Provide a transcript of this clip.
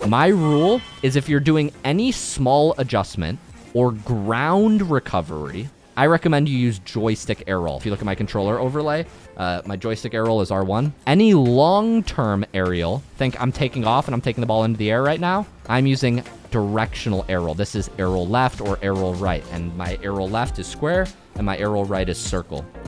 My rule is if you're doing any small adjustment or ground recovery, I recommend you use joystick air roll. If you look at my controller overlay, my joystick air roll is R1. Any long-term aerial, think I'm taking off and I'm taking the ball into the air right now, I'm using directional air roll. This is air roll left or air roll right, and my air roll left is square and my air roll right is circle.